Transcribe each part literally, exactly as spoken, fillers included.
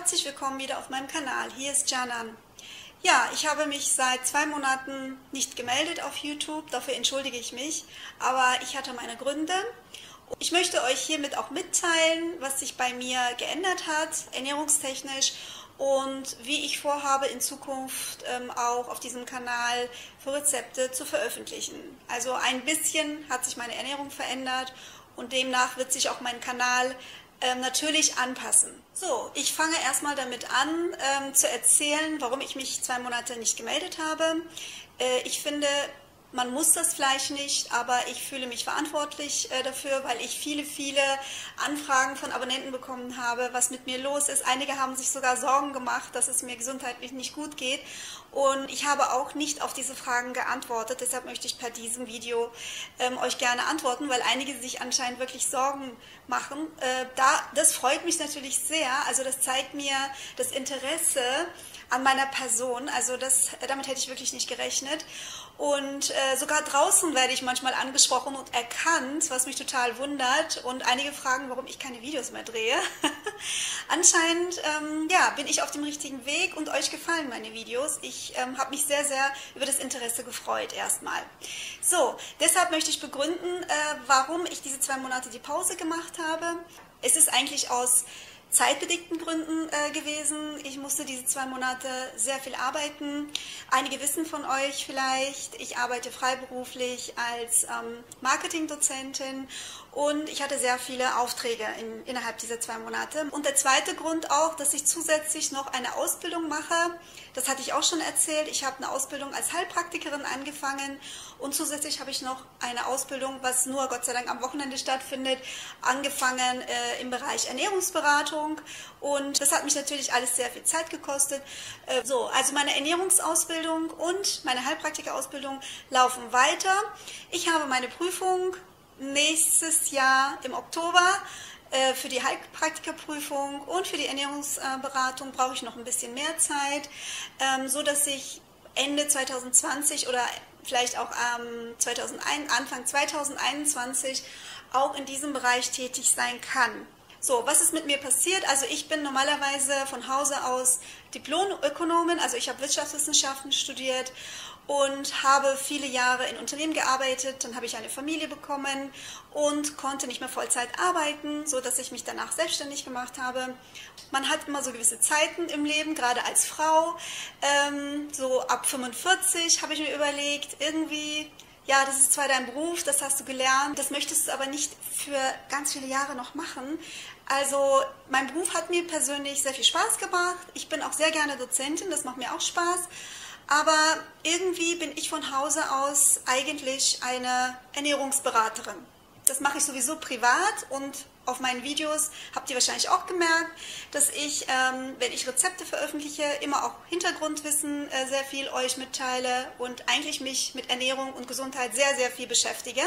herzlich willkommen wieder auf meinem Kanal. Hier ist Canan. Ja, ich habe mich seit zwei Monaten nicht gemeldet auf YouTube, dafür entschuldige ich mich, aber ich hatte meine Gründe. Ich möchte euch hiermit auch mitteilen, was sich bei mir geändert hat, ernährungstechnisch, und wie ich vorhabe, in Zukunft ähm, auch auf diesem Kanal für Rezepte zu veröffentlichen. Also ein bisschen hat sich meine Ernährung verändert und demnach wird sich auch mein Kanal ähm, natürlich anpassen. So, ich fange erstmal damit an, ähm, zu erzählen, warum ich mich zwei Monate nicht gemeldet habe. Äh, ich finde, man muss das vielleicht nicht, aber ich fühle mich verantwortlich äh, dafür, weil ich viele, viele Anfragen von Abonnenten bekommen habe, was mit mir los ist. Einige haben sich sogar Sorgen gemacht, dass es mir gesundheitlich nicht gut geht. Und ich habe auch nicht auf diese Fragen geantwortet. Deshalb möchte ich per diesem Video ähm, euch gerne antworten, weil einige sich anscheinend wirklich Sorgen machen. Äh, da, das freut mich natürlich sehr. Also das zeigt mir das Interesse an meiner Person. Also das, damit hätte ich wirklich nicht gerechnet. Und äh, sogar draußen werde ich manchmal angesprochen und erkannt, was mich total wundert. Und einige fragen, warum ich keine Videos mehr drehe. Anscheinend ähm, ja, bin ich auf dem richtigen Weg und euch gefallen meine Videos. Ich ähm, habe mich sehr, sehr über das Interesse gefreut erstmal. So, deshalb möchte ich begründen, äh, warum ich diese zwei Monate die Pause gemacht habe. Es ist eigentlich aus zeitbedingten Gründen äh, gewesen. Ich musste diese zwei Monate sehr viel arbeiten. Einige wissen von euch vielleicht, ich arbeite freiberuflich als ähm, Marketingdozentin und ich hatte sehr viele Aufträge in, innerhalb dieser zwei Monate. Und der zweite Grund auch, dass ich zusätzlich noch eine Ausbildung mache. Das hatte ich auch schon erzählt. Ich habe eine Ausbildung als Heilpraktikerin angefangen und zusätzlich habe ich noch eine Ausbildung, was nur Gott sei Dank am Wochenende stattfindet, angefangen äh, im Bereich Ernährungsberatung. Und das hat mich natürlich alles sehr viel Zeit gekostet. Äh, so, also meine Ernährungsausbildung und meine Heilpraktikerausbildung laufen weiter. Ich habe meine Prüfung nächstes Jahr im Oktober. Äh, für die Heilpraktikerprüfung und für die Ernährungsberatung brauche ich noch ein bisschen mehr Zeit, ähm, so dass ich Ende zwanzig zwanzig oder vielleicht auch ähm, zweitausendeins, Anfang zwanzig einundzwanzig auch in diesem Bereich tätig sein kann. So, was ist mit mir passiert? Also ich bin normalerweise von Hause aus Diplom-Ökonomin, also ich habe Wirtschaftswissenschaften studiert und habe viele Jahre in Unternehmen gearbeitet. Dann habe ich eine Familie bekommen und konnte nicht mehr Vollzeit arbeiten, so dass ich mich danach selbstständig gemacht habe. Man hat immer so gewisse Zeiten im Leben, gerade als Frau. Ähm, so ab fünfundvierzig habe ich mir überlegt, irgendwie, ja, das ist zwar dein Beruf, das hast du gelernt, das möchtest du aber nicht für ganz viele Jahre noch machen. Also mein Beruf hat mir persönlich sehr viel Spaß gemacht. Ich bin auch sehr gerne Dozentin, das macht mir auch Spaß. Aber irgendwie bin ich von Hause aus eigentlich eine Ernährungsberaterin. Das mache ich sowieso privat und auf meinen Videos habt ihr wahrscheinlich auch gemerkt, dass ich, ähm, wenn ich Rezepte veröffentliche, immer auch Hintergrundwissen äh, sehr viel euch mitteile und eigentlich mich mit Ernährung und Gesundheit sehr, sehr viel beschäftige.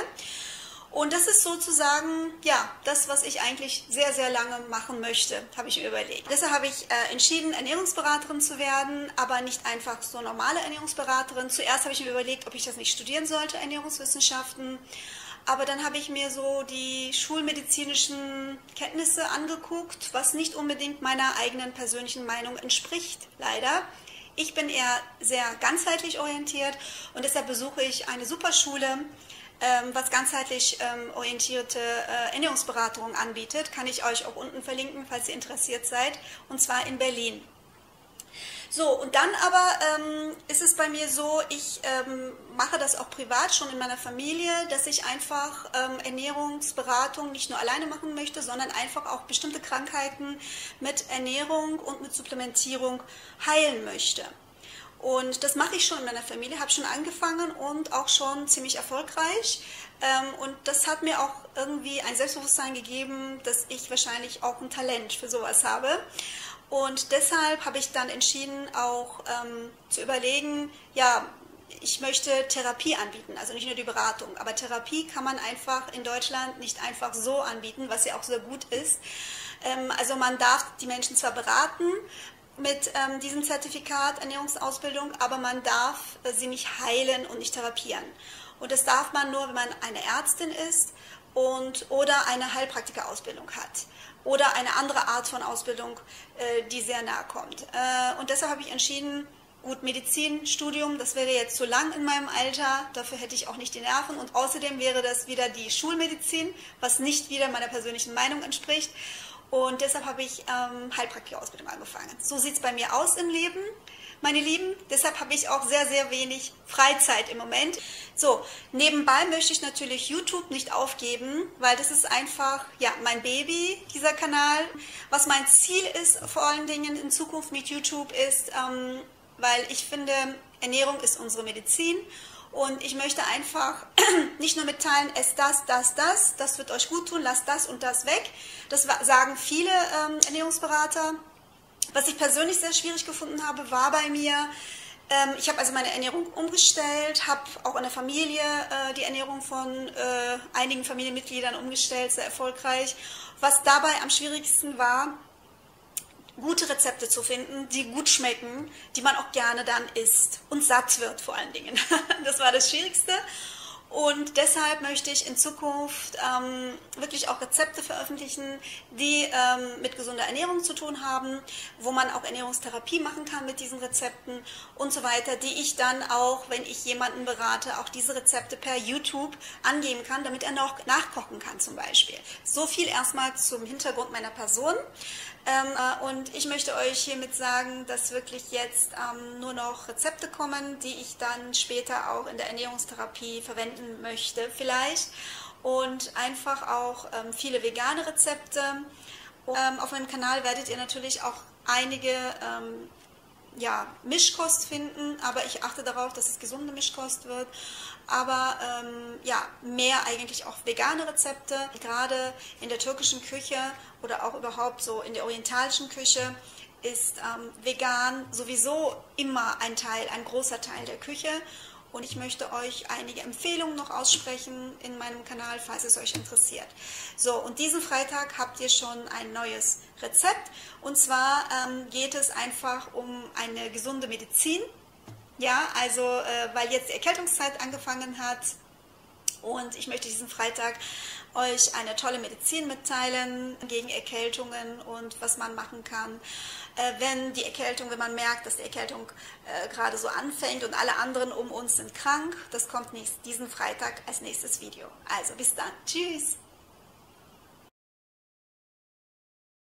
Und das ist sozusagen, ja, das, was ich eigentlich sehr, sehr lange machen möchte, habe ich mir überlegt. Deshalb habe ich äh, entschieden, Ernährungsberaterin zu werden, aber nicht einfach so normale Ernährungsberaterin. Zuerst habe ich mir überlegt, ob ich das nicht studieren sollte, Ernährungswissenschaften. Aber dann habe ich mir so die schulmedizinischen Kenntnisse angeguckt, was nicht unbedingt meiner eigenen persönlichen Meinung entspricht, leider. Ich bin eher sehr ganzheitlich orientiert und deshalb besuche ich eine super Schule, was ganzheitlich ähm, orientierte äh, Ernährungsberatung anbietet. Kann ich euch auch unten verlinken, falls ihr interessiert seid, und zwar in Berlin. So, und dann aber ähm, ist es bei mir so, ich ähm, mache das auch privat schon in meiner Familie, dass ich einfach ähm, Ernährungsberatung nicht nur alleine machen möchte, sondern einfach auch bestimmte Krankheiten mit Ernährung und mit Supplementierung heilen möchte. Und das mache ich schon in meiner Familie, habe schon angefangen und auch schon ziemlich erfolgreich. Ähm, und das hat mir auch irgendwie ein Selbstbewusstsein gegeben, dass ich wahrscheinlich auch ein Talent für sowas habe. Und deshalb habe ich dann entschieden, auch ähm, zu überlegen, ja, ich möchte Therapie anbieten, also nicht nur die Beratung. Aber Therapie kann man einfach in Deutschland nicht einfach so anbieten, was ja auch sehr gut ist. Ähm, also man darf die Menschen zwar beraten, mit ähm, diesem Zertifikat Ernährungsausbildung, aber man darf äh, sie nicht heilen und nicht therapieren. Und das darf man nur, wenn man eine Ärztin ist und oder eine Heilpraktikerausbildung hat. oder eine andere Art von Ausbildung, äh, die sehr nahe kommt. Äh, und deshalb habe ich entschieden, gut, Medizinstudium, das wäre jetzt zu lang in meinem Alter, dafür hätte ich auch nicht die Nerven und außerdem wäre das wieder die Schulmedizin, was nicht wieder meiner persönlichen Meinung entspricht. Und deshalb habe ich ähm, Heilpraktikerausbildung angefangen. So sieht es bei mir aus im Leben, meine Lieben. Deshalb habe ich auch sehr, sehr wenig Freizeit im Moment. So, nebenbei möchte ich natürlich YouTube nicht aufgeben, weil das ist einfach ja, mein Baby, dieser Kanal. Was mein Ziel ist vor allen Dingen in Zukunft mit YouTube ist, ähm, weil ich finde, Ernährung ist unsere Medizin. Und ich möchte einfach nicht nur mitteilen, esst das, das, das, das wird euch gut tun, lasst das und das weg. Das sagen viele ähm, Ernährungsberater. Was ich persönlich sehr schwierig gefunden habe, war bei mir, ähm, ich habe also meine Ernährung umgestellt, habe auch in der Familie äh, die Ernährung von äh, einigen Familienmitgliedern umgestellt, sehr erfolgreich. Was dabei am schwierigsten war, gute Rezepte zu finden, die gut schmecken, die man auch gerne dann isst und satt wird vor allen Dingen. Das war das Schwierigste und deshalb möchte ich in Zukunft ähm, wirklich auch Rezepte veröffentlichen, die ähm, mit gesunder Ernährung zu tun haben, wo man auch Ernährungstherapie machen kann mit diesen Rezepten und so weiter, die ich dann auch, wenn ich jemanden berate, auch diese Rezepte per YouTube angeben kann, damit er noch nachkochen kann zum Beispiel. So viel erstmal zum Hintergrund meiner Person. Ähm, äh, und ich möchte euch hiermit sagen, dass wirklich jetzt ähm, nur noch Rezepte kommen, die ich dann später auch in der Ernährungstherapie verwenden möchte vielleicht und einfach auch ähm, viele vegane Rezepte. Und, ähm, auf meinem Kanal werdet ihr natürlich auch einige ähm, ja, Mischkost finden, aber ich achte darauf, dass es gesunde Mischkost wird. Aber ähm, ja, mehr eigentlich auch vegane Rezepte, gerade in der türkischen Küche oder auch überhaupt so in der orientalischen Küche ist ähm, vegan sowieso immer ein Teil, ein großer Teil der Küche. Und ich möchte euch einige Empfehlungen noch aussprechen in meinem Kanal, falls es euch interessiert. So, und diesen Freitag habt ihr schon ein neues Rezept. Und zwar ähm, geht es einfach um eine gesunde Medizin. Ja, also, äh, weil jetzt die Erkältungszeit angefangen hat. Und ich möchte diesen Freitag euch eine tolle Medizin mitteilen gegen Erkältungen und was man machen kann, äh, wenn die Erkältung, wenn man merkt, dass die Erkältung äh, gerade so anfängt und alle anderen um uns sind krank. Das kommt nächst, diesen Freitag als nächstes Video. Also bis dann. Tschüss.